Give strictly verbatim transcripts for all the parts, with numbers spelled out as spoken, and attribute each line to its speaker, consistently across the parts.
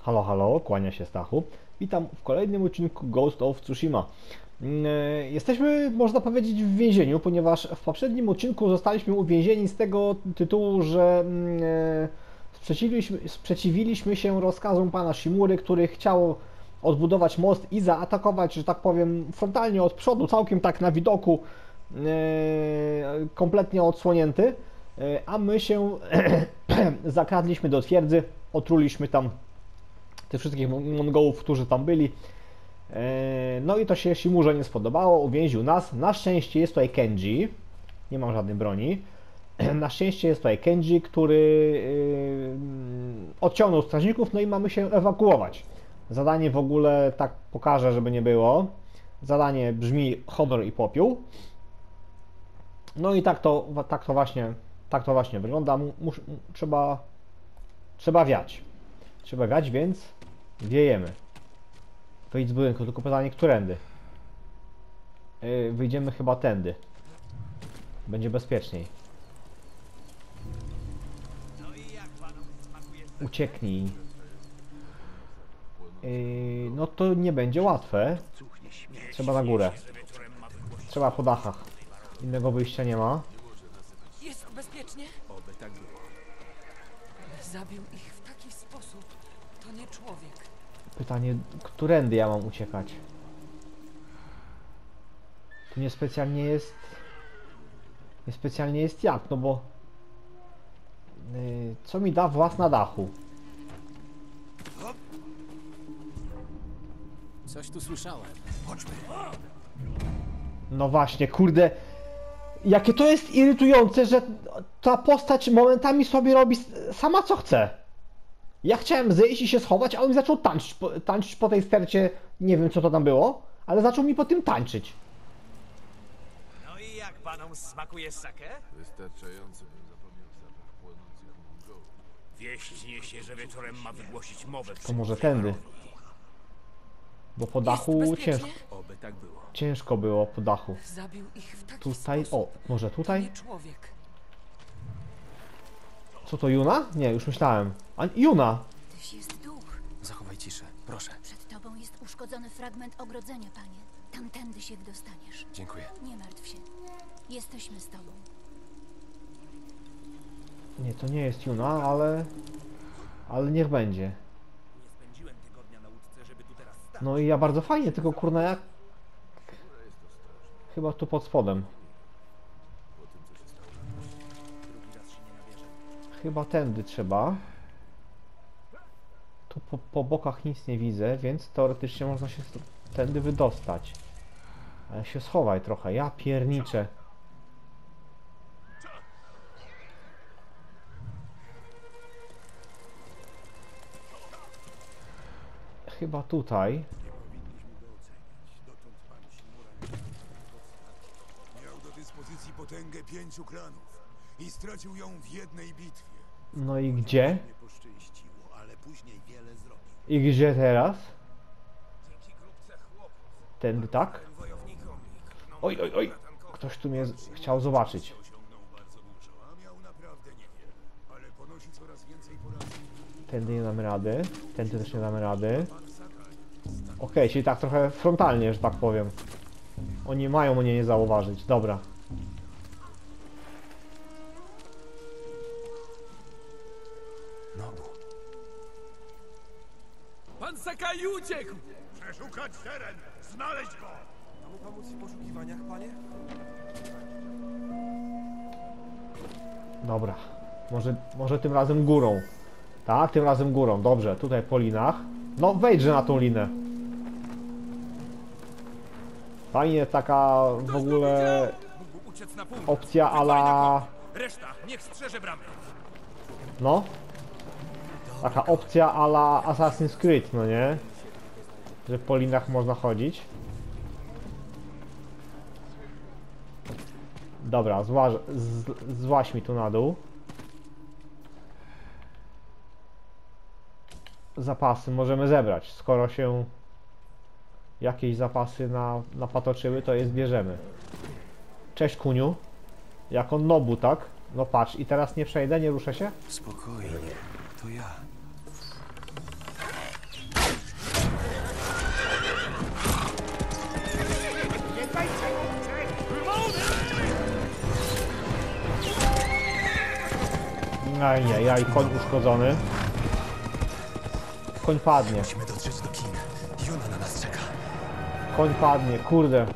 Speaker 1: Halo, halo, kłania się Stachu. Witam w kolejnym odcinku Ghost of Tsushima. Jesteśmy, można powiedzieć, w więzieniu, ponieważ w poprzednim odcinku zostaliśmy uwięzieni z tego tytułu, że sprzeciwiliśmy, sprzeciwiliśmy się rozkazom pana Shimury, który chciał odbudować most i zaatakować, że tak powiem, frontalnie od przodu, całkiem tak na widoku, kompletnie odsłonięty, a my się zakradliśmy do twierdzy, otruliśmy tam tych wszystkich Mongołów, którzy tam byli. No i to się Shimurze nie spodobało, uwięził nas. Na szczęście jest tutaj Kenji, nie mam żadnej broni. Na szczęście jest tutaj Kenji, który odciągnął strażników, no i mamy się ewakuować. Zadanie w ogóle, tak pokażę, żeby nie było. Zadanie brzmi honor i popiół. No i tak to, tak to właśnie, tak to właśnie wygląda. Mus, trzeba, trzeba wiać. Trzeba wiać, więc wiejemy. Wyjdź z budynku, tylko pytanie, którędy? Yy, wyjdziemy chyba tędy. Będzie bezpieczniej. Ucieknij. Yy, no to nie będzie łatwe. Trzeba na górę. Trzeba po dachach. Innego wyjścia nie ma.
Speaker 2: Jest bezpiecznie? Zabił ich w taki sposób. To nie człowiek.
Speaker 1: Pytanie, którędy ja mam uciekać? Tu niespecjalnie jest... Niespecjalnie jest jak, no bo... Yy, co mi da włas na dachu?
Speaker 3: Coś tu słyszałem. Chodźmy.
Speaker 1: No właśnie, kurde... Jakie to jest irytujące, że ta postać momentami sobie robi sama co chce. Ja chciałem zejść i się schować, a on mi zaczął tańczyć po, tańczyć po tej stercie, nie wiem co to tam było, ale zaczął mi po tym tańczyć.
Speaker 4: No i jak panom smakuje sake?
Speaker 5: Wystarczająco, bym zapomniał zapach płonących Mongołów.
Speaker 4: Wieść niesie, że wieczorem ma wygłosić mowę przy
Speaker 1: To może tędy. Bo po dachu ciężko,
Speaker 3: Oby tak było.
Speaker 1: ciężko było po dachu.
Speaker 2: Zabił ich w taki
Speaker 1: Tutaj,
Speaker 2: sposób.
Speaker 1: o, może
Speaker 2: To
Speaker 1: tutaj?
Speaker 2: nie człowiek.
Speaker 1: Co to, Yuna? Nie, już myślałem. A, Yuna!
Speaker 6: Tyś jest duch.
Speaker 3: Zachowaj ciszę, proszę.
Speaker 6: Przed tobą jest uszkodzony fragment ogrodzenia, panie. Tamtędy się dostaniesz.
Speaker 3: Dziękuję.
Speaker 6: Nie martw się. Jesteśmy z tobą.
Speaker 1: Nie, to nie jest Yuna, ale... Ale niech będzie.
Speaker 4: Nie spędziłem tygodnia na łódce, żeby tu teraz stać.
Speaker 1: No i ja bardzo fajnie, tylko kurna jak... Chyba tu pod spodem.
Speaker 4: Drugi raz się nie nabierze.
Speaker 1: Chyba tędy trzeba. Tu po, po bokach nic nie widzę, więc teoretycznie można się tędy wydostać. Ale się schowaj trochę, ja pierniczę. Chyba tutaj.
Speaker 7: Miał do dyspozycji potęgę pięciu klanów i stracił ją w jednej bitwie.
Speaker 1: No i gdzie?
Speaker 7: Nie poszczęściło, ale później wiele zrobił.
Speaker 1: I gdzie teraz?
Speaker 4: Dzięki grupce chłopów,
Speaker 1: Tędy tak?
Speaker 4: wojownikom i krwną
Speaker 1: Oj, oj, oj! Ktoś tu mnie z- chciał zobaczyć.
Speaker 7: Osiągnął bardzo dużo, a miał naprawdę niewiele. Ale ponosi coraz więcej porażek.
Speaker 1: Tędy nie damy rady. Tędy też nie damy rady. Okej, czyli tak trochę frontalnie, że tak powiem. Oni mają mnie nie zauważyć. Dobra.
Speaker 3: Nobu.
Speaker 4: Pan Sakai uciekł!
Speaker 7: Przeszukać teren! Znaleźć go!
Speaker 4: Mamy pomóc w poszukiwaniach, panie?
Speaker 1: Dobra. Może, może tym razem górą. Tak, tym razem górą. Dobrze, tutaj po linach. No wejdźże na tą linę. Fajnie taka w ogóle
Speaker 4: Mógł uciec na północ.
Speaker 1: opcja
Speaker 4: Wypali na
Speaker 1: ala...
Speaker 4: kop. Reszta, niech strzeże bramy.
Speaker 1: No. Taka opcja ala Assassin's Creed, no nie? Że po linach można chodzić. Dobra, złaź, z, złaź mi tu na dół. Zapasy możemy zebrać, skoro się jakieś zapasy na, napatoczyły, to je zbierzemy. Cześć Kuniu. Jako Nobu, tak? No patrz, i teraz nie przejdę, nie ruszę się?
Speaker 3: Spokojnie, to ja.
Speaker 1: Ajajaj, koń uszkodzony. Koń padnie.
Speaker 3: Musimy dotrzeć do kin. Juna na nas czeka.
Speaker 1: Koń padnie, kurde.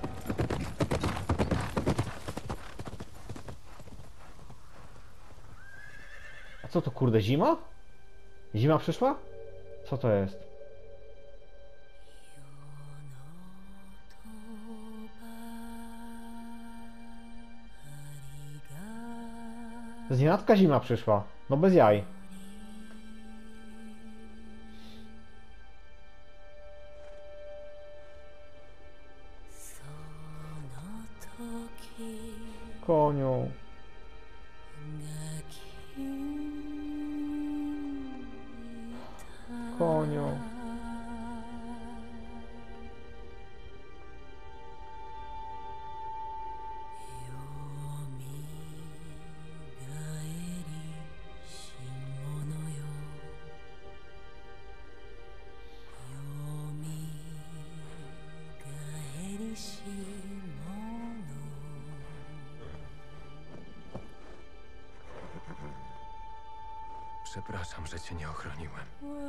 Speaker 1: A co to, kurde, zima? Zima przyszła? Co to jest? Znienacka zima przyszła. No bez jaj. Koniu. Koniu.
Speaker 3: Przepraszam, że cię nie ochroniłem.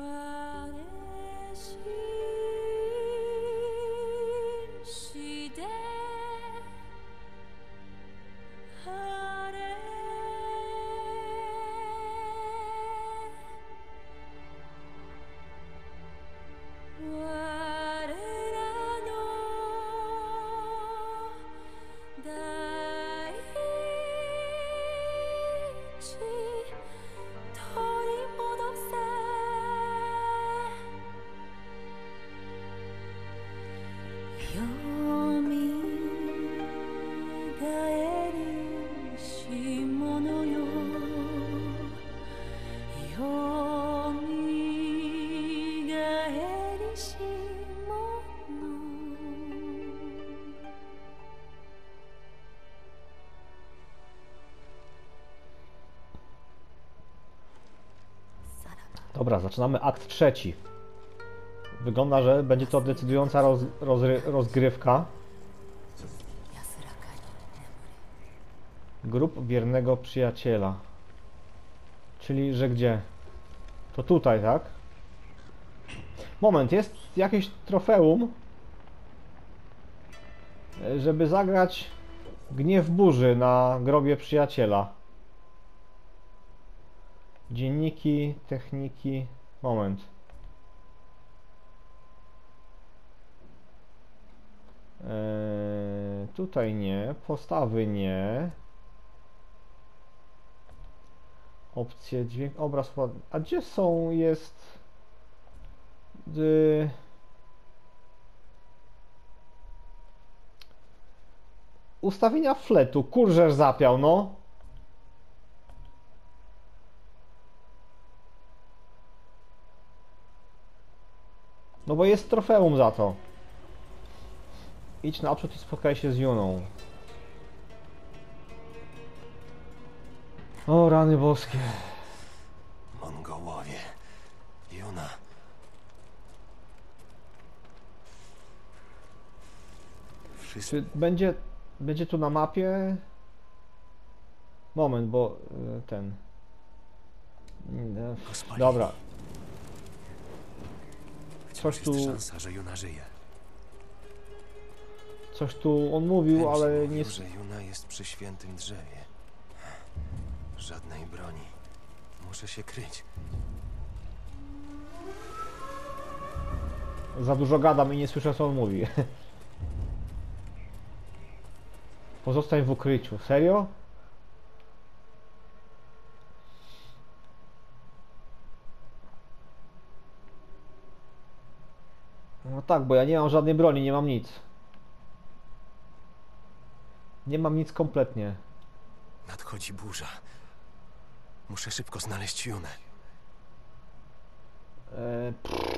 Speaker 1: Dobra, zaczynamy akt trzeci. Wygląda, że będzie to decydująca roz, rozry, rozgrywka. Grup wiernego przyjaciela. Czyli, że gdzie? To tutaj, tak? Moment, jest jakieś trofeum, żeby zagrać Gniew burzy na grobie przyjaciela. Dzienniki, techniki... Moment. Eee, tutaj nie, postawy nie. Opcje, dźwięk, obraz, a gdzie są, jest... Y... Ustawienia fletu, kurżer zapiał, no. No bo jest trofeum za to. Idź naprzód i spotkaj się z Juną. O, rany boskie.
Speaker 3: Mongołowie. Juna. Wszyscy...
Speaker 1: Czy będzie, będzie tu na mapie? Moment, bo y, ten...
Speaker 3: Go
Speaker 1: Dobra.
Speaker 3: Wciąż
Speaker 1: Coś tu...
Speaker 3: jest szansa, że Juna żyje.
Speaker 1: Coś tu on mówił,
Speaker 3: Ten
Speaker 1: ale
Speaker 3: mówił,
Speaker 1: nie...
Speaker 3: że Juna jest przy świętym drzewie. Żadnej broni. Muszę się kryć.
Speaker 1: Za dużo gadam i nie słyszę, co on mówi. Pozostań w ukryciu. Serio? No tak, bo ja nie mam żadnej broni, nie mam nic. Nie mam nic kompletnie.
Speaker 3: Nadchodzi burza. Muszę szybko znaleźć Junę.
Speaker 1: Eee,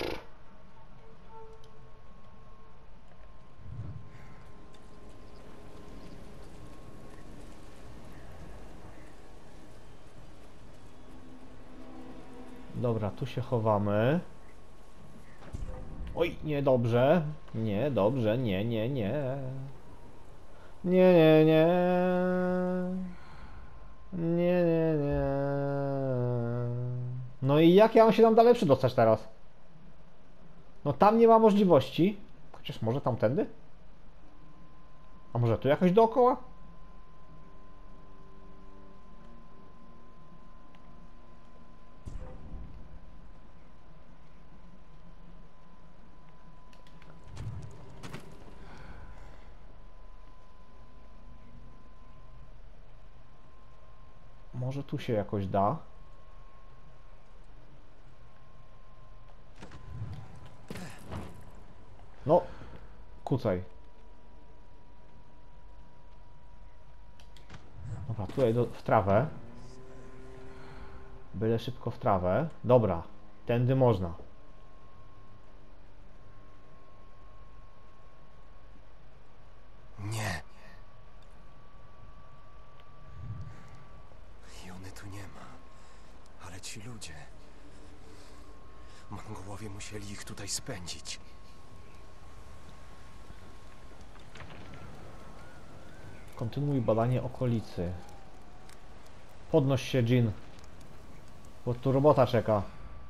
Speaker 1: Dobra, tu się chowamy. Oj, niedobrze. Nie, dobrze, nie, nie, nie. Nie, nie, nie. Nie, nie, nie. No i jak ja mam się tam dalej przydostać teraz? No tam nie ma możliwości. Chociaż może tamtędy? A może tu jakoś dookoła? Może tu się jakoś da. No, kucaj. Dobra, tutaj do, w trawę. Byle szybko w trawę. Dobra, tędy można.
Speaker 3: Nie. Juny tu nie ma. Ale ci ludzie... Mongołowie musieli ich tutaj spędzić.
Speaker 1: Kontynuuj badanie okolicy. Podnoś się, Jin. Bo tu robota czeka.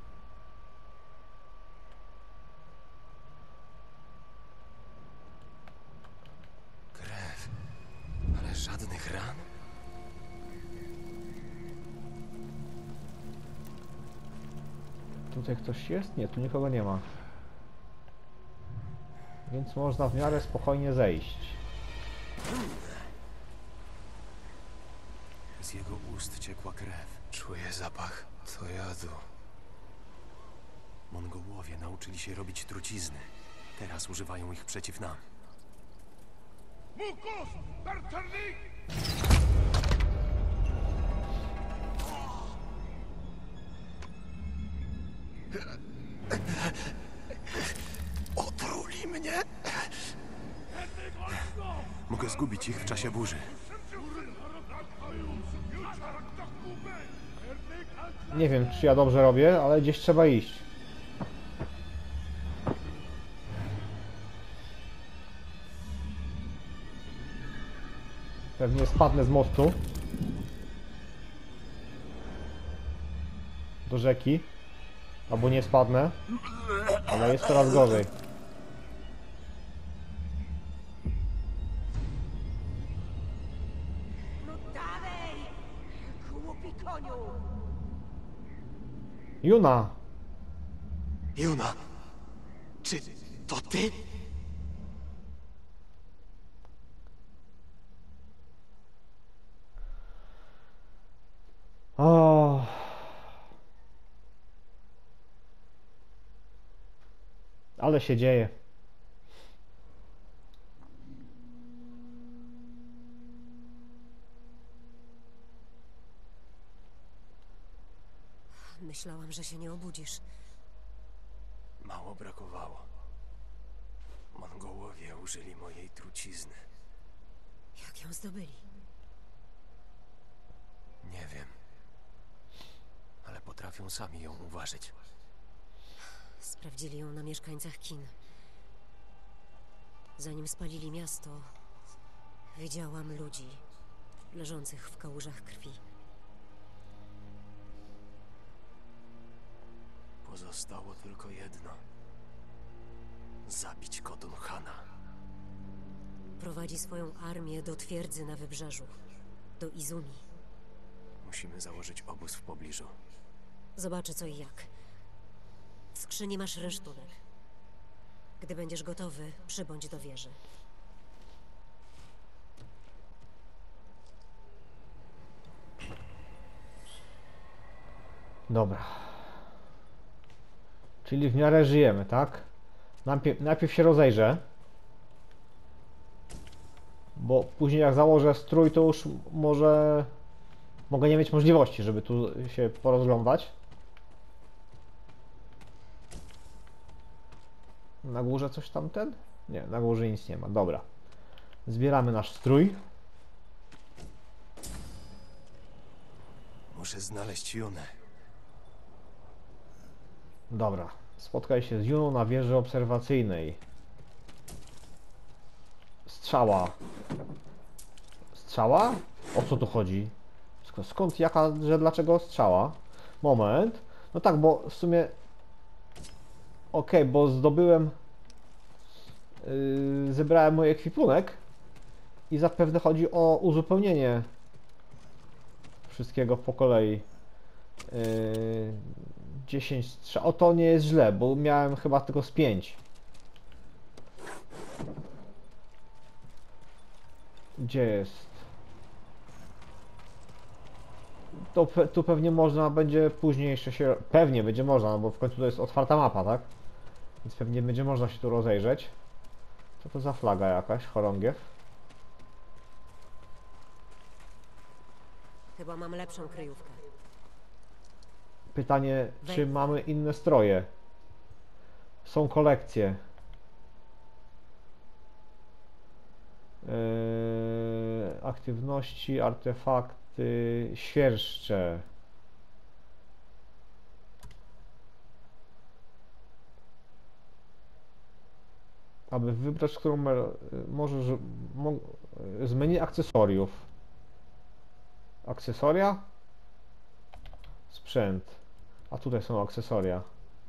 Speaker 3: Krew. Ale żadnych ran?
Speaker 1: Tutaj ktoś jest? Nie, tu nikogo nie ma. Więc można w miarę spokojnie zejść.
Speaker 3: Z jego ust ciekła krew. Czuję zapach. To jadu. Mongołowie nauczyli się robić trucizny. Teraz używają ich przeciw nam. Otruli mnie? Mogę zgubić ich w czasie burzy.
Speaker 1: Nie wiem, czy ja dobrze robię, ale gdzieś trzeba iść. Pewnie spadnę z mostu do rzeki, albo nie spadnę, ale jest coraz gorzej.
Speaker 2: No dalej! Głupi koniu!
Speaker 1: Juna!
Speaker 3: Juna! Czy to ty?
Speaker 1: O. Ale się dzieje.
Speaker 8: Myślałam, że się nie obudzisz.
Speaker 3: Mało brakowało. Mongołowie użyli mojej trucizny.
Speaker 8: Jak ją zdobyli?
Speaker 3: Nie wiem. Ale potrafią sami ją uważać.
Speaker 8: Sprawdzili ją na mieszkańcach Kin. Zanim spalili miasto, widziałam ludzi leżących w kałużach krwi.
Speaker 3: Pozostało tylko jedno. Zabić Khotun Khana.
Speaker 8: Prowadzi swoją armię do twierdzy na wybrzeżu, do Izumi.
Speaker 3: Musimy założyć obóz w pobliżu.
Speaker 8: Zobaczę co i jak. W skrzyni masz rynsztunek. Gdy będziesz gotowy, przybądź do wieży.
Speaker 1: Dobra. Czyli w miarę żyjemy, tak? Najpierw, najpierw się rozejrzę. Bo później jak założę strój, to już może... Mogę nie mieć możliwości, żeby tu się porozglądać. Na górze coś tam ten? Nie, na górze nic nie ma. Dobra. Zbieramy nasz strój.
Speaker 3: Muszę znaleźć Junę.
Speaker 1: Dobra. Spotkaj się z Juną na wieży obserwacyjnej. Strzała. Strzała? O co tu chodzi? Sk- Skąd, jaka, że dlaczego strzała? Moment. No tak, bo w sumie... Okej, bo zdobyłem... Yy, zebrałem mój ekwipunek i zapewne chodzi o uzupełnienie wszystkiego po kolei. Yy, dziesięć strzał. O, to nie jest źle, bo miałem chyba tylko z pięć. Gdzie jest? To pe tu pewnie można będzie później jeszcze się... Pewnie będzie można, no bo w końcu to jest otwarta mapa, tak? Więc pewnie będzie można się tu rozejrzeć. Co to za flaga jakaś? Chorągiew?
Speaker 8: Chyba mam lepszą kryjówkę.
Speaker 1: Pytanie, czy mamy inne stroje? Są kolekcje. Yy, aktywności, artefakty, świerszcze. Aby wybrać, którą możesz mo, z menu akcesoriów. Akcesoria? Sprzęt. A tutaj są akcesoria.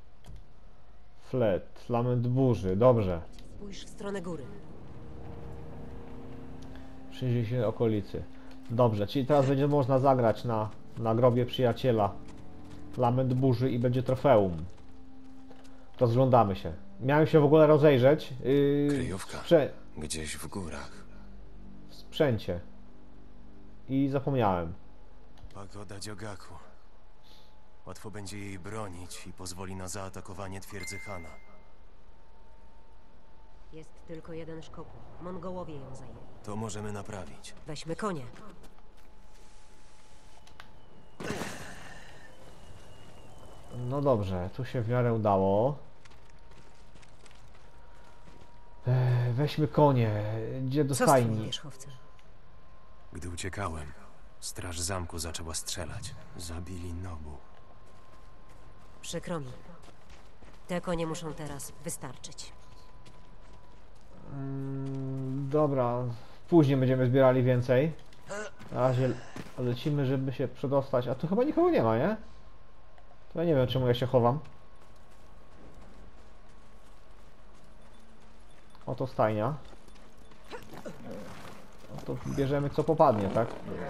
Speaker 1: Flet, lament burzy, dobrze.
Speaker 8: Spójrz w stronę góry.
Speaker 1: Przyjrzyj się okolicy. Dobrze, czyli teraz będzie można zagrać na, na grobie przyjaciela. Lament burzy i będzie trofeum. Rozglądamy się. Miałem się w ogóle rozejrzeć. Yy,
Speaker 3: Kryjówka.
Speaker 1: Sprze
Speaker 3: Gdzieś w górach.
Speaker 1: w sprzęcie. I zapomniałem.
Speaker 3: Pagoda Dziogaku. Łatwo będzie jej bronić i pozwoli na zaatakowanie twierdzy Hana.
Speaker 8: Jest tylko jeden szkopuł. Mongołowie ją zajęli.
Speaker 3: To możemy naprawić.
Speaker 8: Weźmy konie.
Speaker 1: No dobrze, tu się w miarę udało. Eee, weźmy konie. Gdzie do
Speaker 8: Co z tym
Speaker 1: stajni?
Speaker 8: wierzchowcem?
Speaker 3: Gdy uciekałem, straż zamku zaczęła strzelać. Zabili Nobu.
Speaker 8: Przykro mi. Te konie muszą teraz wystarczyć.
Speaker 1: Mm, dobra, później będziemy zbierali więcej. Na razie lecimy, żeby się przedostać. A tu chyba nikogo nie ma, nie? To ja nie wiem, czemu ja się chowam. Oto stajnia. No to bierzemy co popadnie, tak?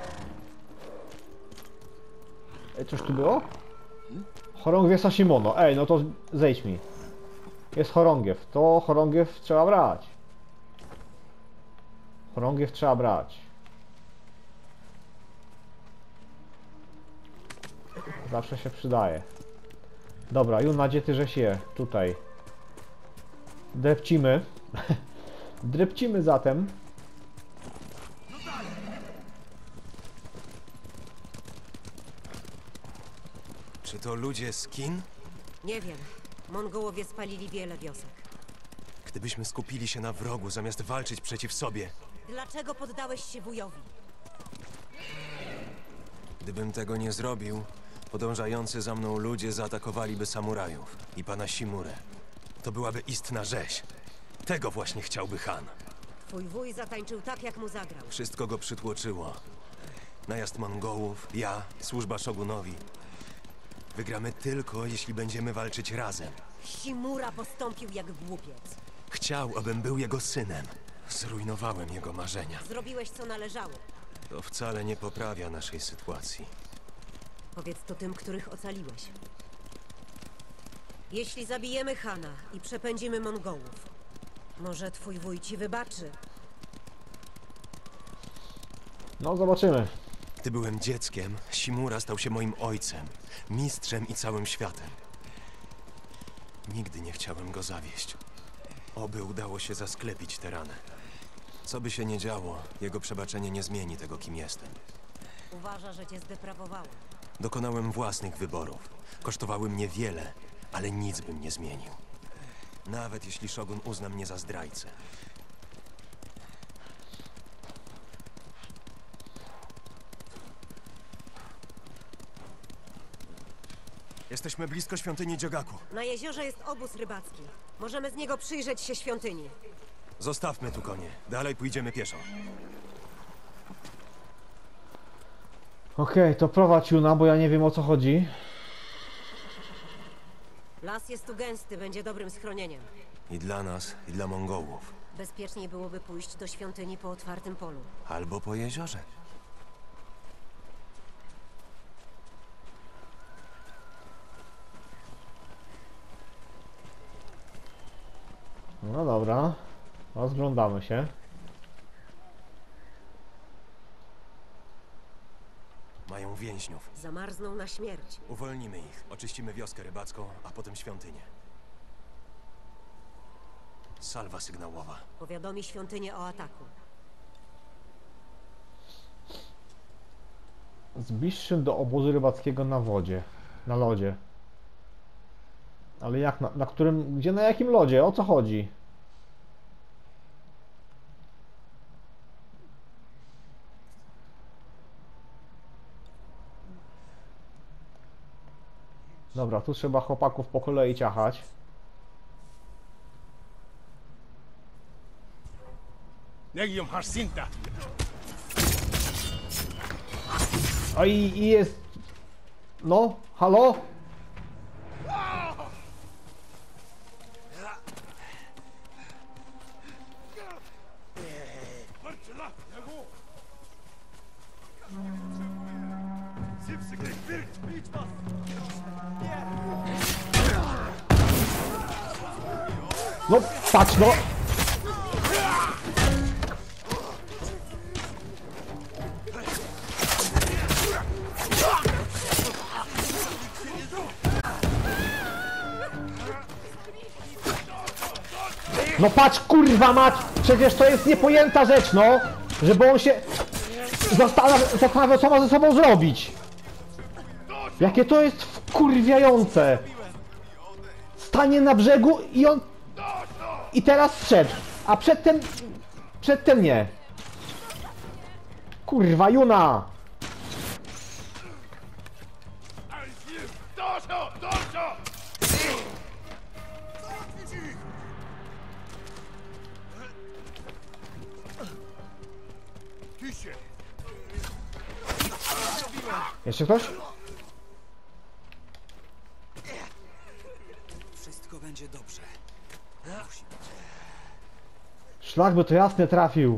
Speaker 1: Ej, coś tu było? Chorągwie Sashimono. Ej, no to zejdź mi. Jest chorągiew. To chorągiew trzeba brać. Chorągiew trzeba brać. Zawsze się przydaje. Dobra, Juna, gdzie ty żeś je? Tutaj. Drepcimy. Drepcimy zatem.
Speaker 3: Czy to ludzie z Kin?
Speaker 8: Nie wiem. Mongołowie spalili wiele wiosek.
Speaker 3: Gdybyśmy skupili się na wrogu, zamiast walczyć przeciw sobie.
Speaker 8: Dlaczego poddałeś się wujowi?
Speaker 3: Gdybym tego nie zrobił, podążający za mną ludzie zaatakowaliby samurajów i pana Shimurę. To byłaby istna rzeź. Tego właśnie chciałby Han.
Speaker 8: Twój wuj zatańczył tak, jak mu zagrał.
Speaker 3: Wszystko go przytłoczyło. Najazd Mongołów, ja, służba Shogunowi. Wygramy tylko, jeśli będziemy walczyć razem.
Speaker 8: Shimura postąpił jak głupiec.
Speaker 3: Chciał, abym był jego synem. Zrujnowałem jego marzenia.
Speaker 8: Zrobiłeś, co należało.
Speaker 3: To wcale nie poprawia naszej sytuacji.
Speaker 8: Powiedz to tym, których ocaliłeś. Jeśli zabijemy Hana i przepędzimy Mongołów, może twój wuj ci wybaczy.
Speaker 1: No, zobaczymy.
Speaker 3: Gdy byłem dzieckiem, Shimura stał się moim ojcem, mistrzem i całym światem. Nigdy nie chciałem go zawieść. Oby udało się zasklepić tę ranę. Co by się nie działo, jego przebaczenie nie zmieni tego, kim jestem.
Speaker 8: Uważa, że cię zdeprawowała.
Speaker 3: Dokonałem własnych wyborów. Kosztowały mnie wiele, ale nic bym nie zmienił. Nawet jeśli Shogun uzna mnie za zdrajcę. Jesteśmy blisko świątyni Dziogaku.
Speaker 8: Na jeziorze jest obóz rybacki. Możemy z niego przyjrzeć się świątyni.
Speaker 3: Zostawmy tu konie. Dalej pójdziemy pieszo.
Speaker 1: Okej, okay, to prowadź Juna, bo ja nie wiem, o co chodzi.
Speaker 8: Las jest tu gęsty, będzie dobrym schronieniem.
Speaker 3: I dla nas, i dla Mongołów.
Speaker 8: Bezpieczniej byłoby pójść do świątyni po otwartym polu.
Speaker 3: Albo po jeziorze.
Speaker 1: No dobra. Rozglądamy się.
Speaker 3: Mają więźniów.
Speaker 8: Zamarzną na śmierć.
Speaker 3: Uwolnimy ich. Oczyścimy wioskę rybacką, a potem świątynię. Salwa sygnałowa.
Speaker 8: Powiadomi świątynię o ataku.
Speaker 1: Zbliższym do obozu rybackiego na wodzie. Na lodzie. Ale jak na, na którym... Gdzie, na jakim lodzie? O co chodzi? Dobra, tu trzeba chłopaków po kolei ciachać.
Speaker 9: Legium Harsinta.
Speaker 1: A i, i jest... No, halo? No, patrz no! No patrz, kurwa mać! Przecież to jest niepojęta rzecz, no! Żeby on się zastanawia, zastanawia co ma ze sobą zrobić! Jakie to jest wkurwiające! Stanie na brzegu i on... I teraz wszedł, a przedtem... Przedtem nie. Kurwa, Juna! Jeszcze ktoś?
Speaker 4: Wszystko będzie dobrze. Musi być.
Speaker 1: Szlak by to jasne trafił.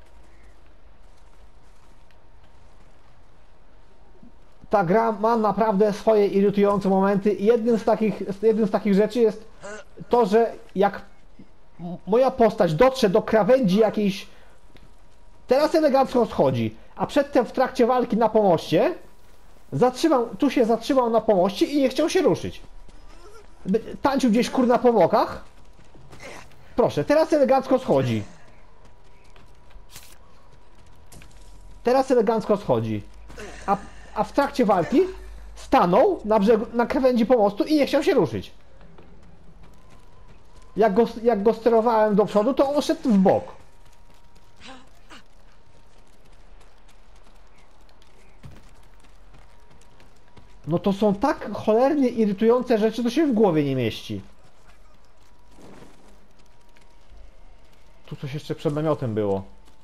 Speaker 1: Ta gra ma naprawdę swoje irytujące momenty i jednym z takich, jednym z takich rzeczy jest to, że jak moja postać dotrze do krawędzi jakiejś, teraz elegancko schodzi, a przedtem w trakcie walki na pomoście zatrzymał, tu się zatrzymał na pomoście i nie chciał się ruszyć. Tańczył gdzieś kurna po bokach. Proszę, teraz elegancko schodzi. Teraz elegancko schodzi. A, a w trakcie walki stanął na brzegu, na krawędzi pomostu i nie chciał się ruszyć. Jak go, jak go sterowałem do przodu, to on szedł w bok. No to są tak cholernie irytujące rzeczy, to się w głowie nie mieści. Tu coś jeszcze przed namiotem było.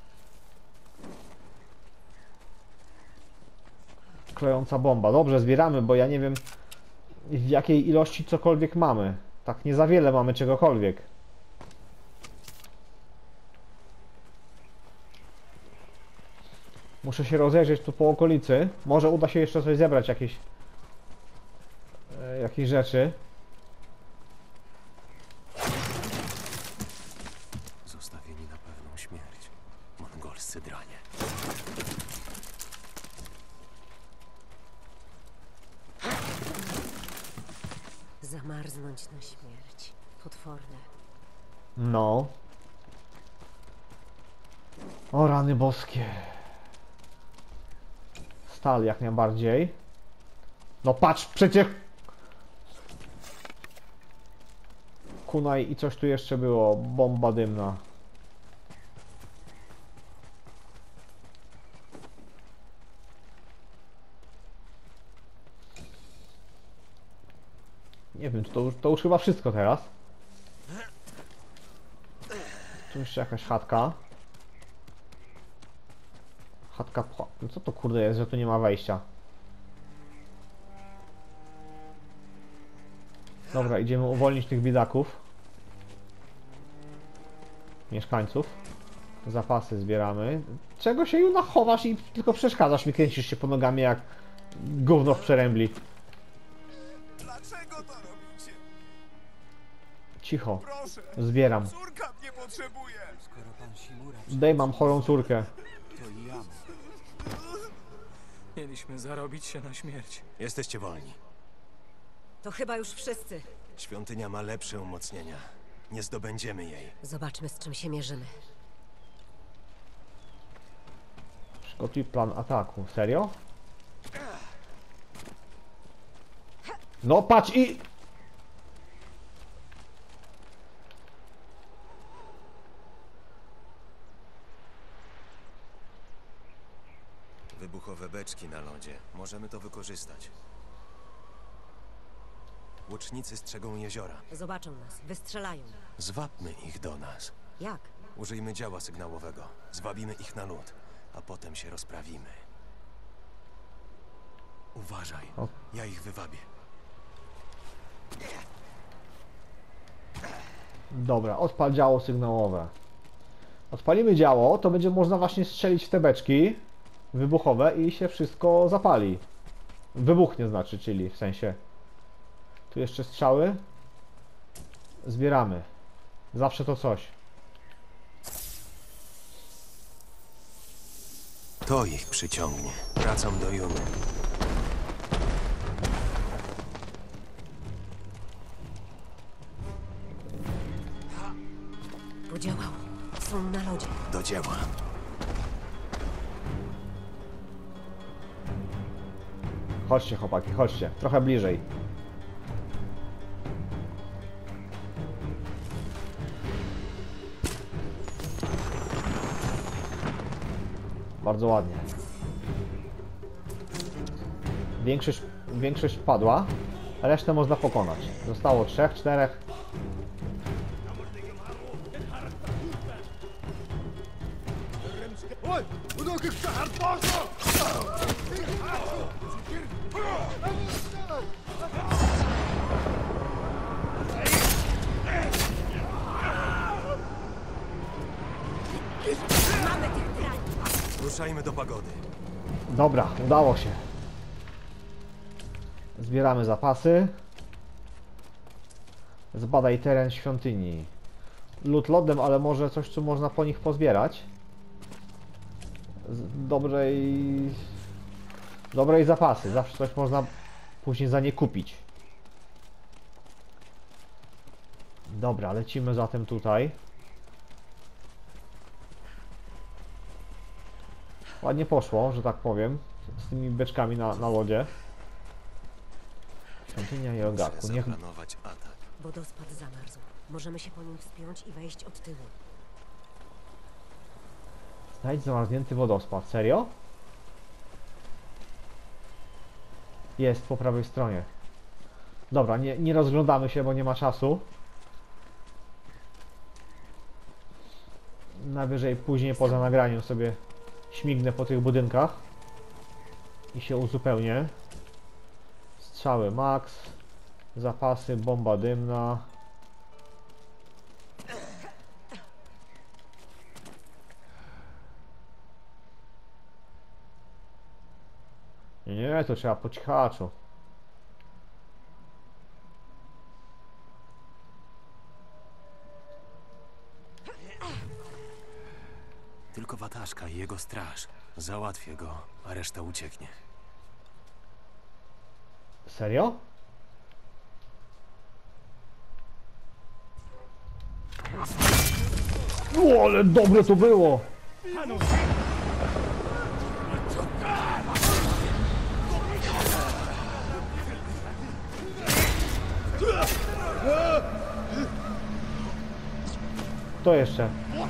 Speaker 1: Klejąca bomba. Dobrze, zbieramy, bo ja nie wiem w jakiej ilości cokolwiek mamy. Tak nie za wiele mamy czegokolwiek. Muszę się rozejrzeć tu po okolicy. Może uda się jeszcze coś zebrać, jakieś e, jakieś rzeczy.
Speaker 3: Zostawieni na pewną śmierć. Mongolscy dranie.
Speaker 8: Zamarznąć na śmierć. Potworne.
Speaker 1: No. O rany boskie. Stal jak najbardziej. No patrz, przecież... Kunaj i coś tu jeszcze było. Bomba dymna. Nie wiem, to, to już chyba wszystko teraz. Tu jeszcze jakaś chatka. Chatka... No co to kurde jest, że tu nie ma wejścia? Dobra, idziemy uwolnić tych biedaków. Mieszkańców. Zapasy zbieramy. Czego się Juna chowasz i tylko przeszkadzasz mi, kręcisz się po nogami jak gówno w przerębli.
Speaker 7: Dlaczego to robicie?
Speaker 1: Cicho.
Speaker 7: Proszę,
Speaker 1: Zbieram.
Speaker 7: córka mnie potrzebuje.
Speaker 4: Skoro pan Shimura...
Speaker 1: Daj, mam chorą córkę.
Speaker 4: To i ja.
Speaker 10: Mieliśmy zarobić się na śmierć.
Speaker 3: Jesteście wolni.
Speaker 8: To chyba już wszyscy.
Speaker 3: Świątynia ma lepsze umocnienia. Nie zdobędziemy jej.
Speaker 8: Zobaczmy, z czym się mierzymy.
Speaker 1: Przygotuj plan ataku. Serio? No patrz i...
Speaker 3: Wybuchowe beczki na lodzie. Możemy to wykorzystać. Łucznicy strzegą jeziora.
Speaker 8: Zobaczą nas, wystrzelają.
Speaker 3: Zwabmy ich do nas.
Speaker 8: Jak?
Speaker 3: Użyjmy działa sygnałowego. Zwabimy ich na lód, a potem się rozprawimy. Uważaj,
Speaker 1: O.
Speaker 3: ja ich wywabię.
Speaker 1: Dobra, odpal działo sygnałowe. Odpalimy działo, to będzie można właśnie strzelić w te beczki wybuchowe i się wszystko zapali. Wybuchnie znaczy, czyli w sensie. Tu jeszcze strzały. Zbieramy. Zawsze to coś.
Speaker 3: To ich przyciągnie. Wracam do Juny.
Speaker 8: Podziałał. Są na lodzie.
Speaker 3: Do dzieła.
Speaker 1: Chodźcie chłopaki, chodźcie. Trochę bliżej. Bardzo ładnie. Większość, większość padła, a resztę można pokonać. Zostało trzech, czterech.
Speaker 3: Ruszajmy do pagody.
Speaker 1: Dobra, udało się. Zbieramy zapasy. Zbadaj teren świątyni. Lód lodem, ale może coś, co można po nich pozbierać. Z dobrej... Dobrej zapasy. Zawsze coś można później za nie kupić. Dobra, lecimy zatem tutaj. Ładnie poszło, że tak powiem, z tymi beczkami na, na lodzie. Świątynia Jorgaku.
Speaker 3: Muszę
Speaker 1: Niech...
Speaker 3: zaplanować atak.
Speaker 8: Wodospad zamarzł. Możemy się po nim wspiąć i wejść od tyłu.
Speaker 1: Znajdź zamarznięty wodospad. Serio? Jest po prawej stronie. Dobra, nie, nie rozglądamy się, bo nie ma czasu. Najwyżej później poza nagraniem sobie śmignę po tych budynkach i się uzupełnię. Strzały max, zapasy, bomba dymna. Nie, nie, to trzeba po cichaczu.
Speaker 3: Tylko Wataszka i jego straż. Załatwię go, a reszta ucieknie.
Speaker 1: Serio? O, ale dobre to było! To jeszcze.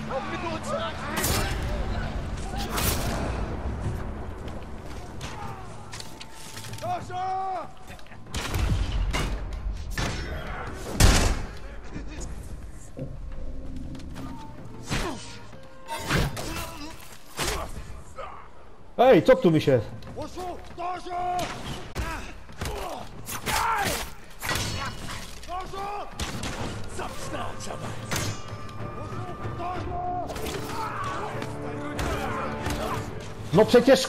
Speaker 1: Ej, co tu mi się? No przecież...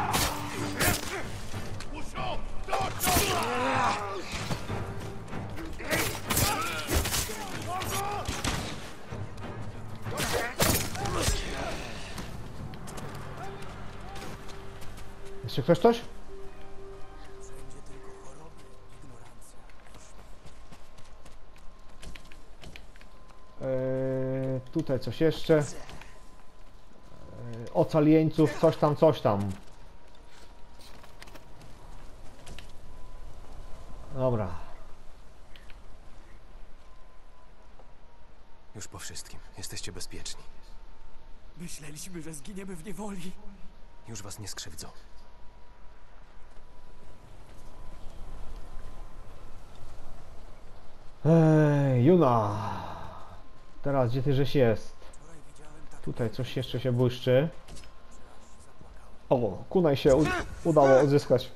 Speaker 1: Jeszcze ktoś coś? Eee, tutaj coś jeszcze. Eee, ocalieńców, coś tam, coś tam. Dobra.
Speaker 3: Już po wszystkim. Jesteście bezpieczni.
Speaker 4: Myśleliśmy, że zginiemy w niewoli.
Speaker 3: Już was nie skrzywdzą.
Speaker 1: Ej, Juna. Teraz gdzie ty żeś jest? Tutaj coś jeszcze się błyszczy. O, kunaj się u udało odzyskać.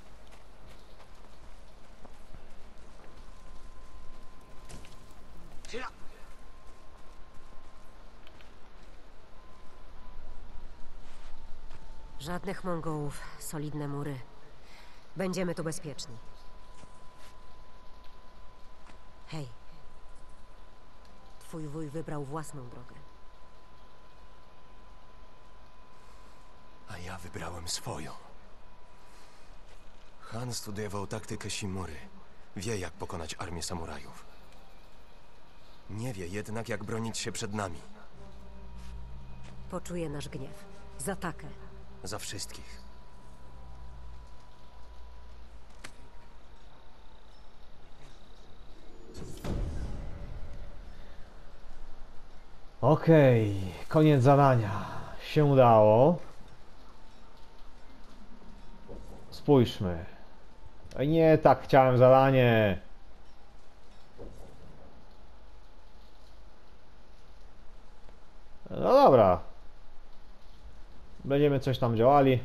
Speaker 8: Żadnych Mongołów, solidne mury. Będziemy tu bezpieczni. Hej. Twój wuj wybrał własną drogę.
Speaker 3: A ja wybrałem swoją. Han studiował taktykę Shimury. Wie, jak pokonać armię samurajów. Nie wie jednak, jak bronić się przed nami.
Speaker 8: Poczuje nasz gniew. Zatakę.
Speaker 3: Za wszystkich.
Speaker 1: Okej, koniec zadania. Się udało. Spójrzmy. Oj, nie tak chciałem zadanie. No dobra. Będziemy coś tam działali.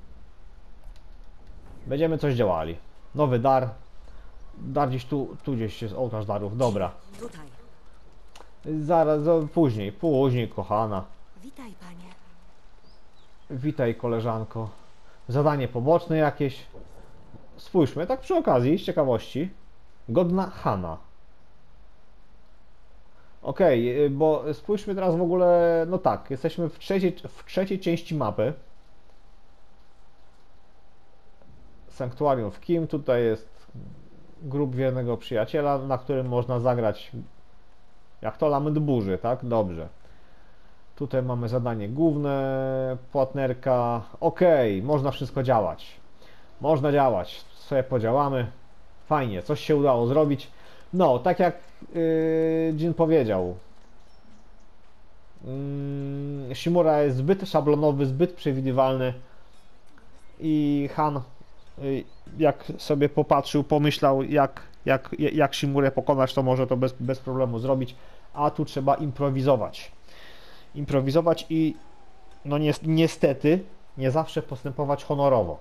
Speaker 1: Będziemy coś działali. Nowy dar. Dar gdzieś tu, tu gdzieś jest ołtarz darów. Dobra.
Speaker 8: Tutaj.
Speaker 1: Zaraz, zo- później, później, kochana.
Speaker 6: Witaj, panie.
Speaker 1: Witaj, koleżanko. Zadanie poboczne jakieś. Spójrzmy, tak przy okazji, z ciekawości. Godna Hana. Okej, okay, bo spójrzmy teraz w ogóle, no tak, jesteśmy w trzeciej, w trzeciej części mapy. Sanktuarium w Kim, tutaj jest grób wiernego przyjaciela, na którym można zagrać, jak to lament burzy, tak? Dobrze. Tutaj mamy zadanie główne, płatnerka, okej, okay, można wszystko działać. Można działać, sobie podziałamy. Fajnie, coś się udało zrobić. No, tak jak yy, Jin powiedział, yy, Shimura jest zbyt szablonowy, zbyt przewidywalny i Han, yy, jak sobie popatrzył, pomyślał, jak, jak, jak Shimurę pokonać, to może to bez, bez problemu zrobić, a tu trzeba improwizować. Improwizować i no ni niestety nie zawsze postępować honorowo.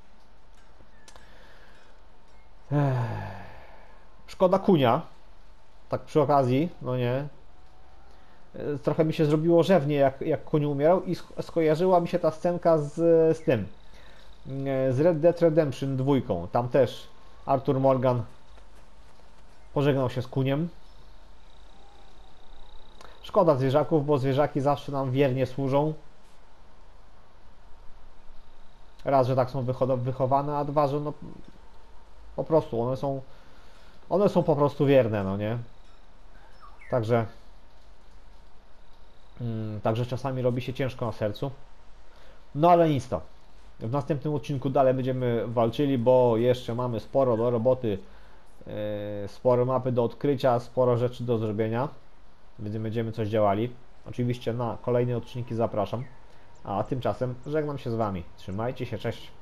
Speaker 1: Ech. Szkoda kunia, tak przy okazji, no nie. Trochę mi się zrobiło rzewnie, jak, jak kuń umierał i skojarzyła mi się ta scenka z, z tym, z Red Dead Redemption dwa. Tam też Arthur Morgan pożegnał się z kuniem. Szkoda zwierzaków, bo zwierzaki zawsze nam wiernie służą. Raz, że tak są wychowane, a dwa, że no po prostu one są One są po prostu wierne, no nie? Także mm, Także czasami robi się ciężko na sercu. No ale nic to. W następnym odcinku dalej będziemy walczyli, bo jeszcze mamy sporo do roboty, yy, sporo mapy do odkrycia, sporo rzeczy do zrobienia. Więc będziemy coś działali. Oczywiście na kolejne odcinki zapraszam. A tymczasem żegnam się z Wami. Trzymajcie się, cześć!